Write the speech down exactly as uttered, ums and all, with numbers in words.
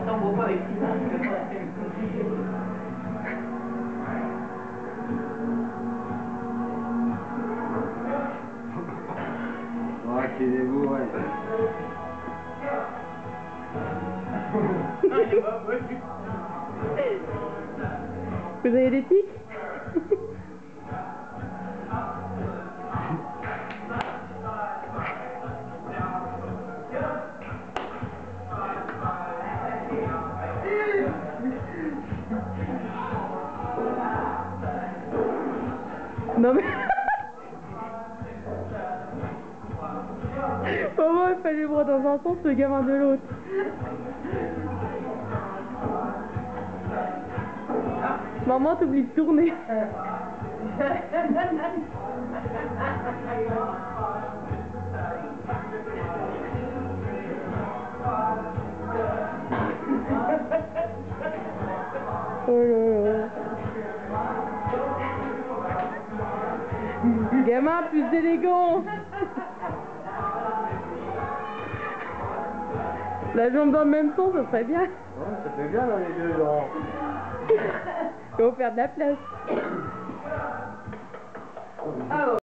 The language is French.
Attends, pas avec Ouais, c'est des mots, ouais. Vous avez des tics? Non mais... Maman, il fallait le bras dans un sens, le gamin de l'autre. Maman, t'oublies de tourner. Oh là là. Gamin, plus d'élégance. La jambe dans le même sens, ça serait bien. Ouais, ça fait bien dans les deux, Laurent. Il faut faire de la place.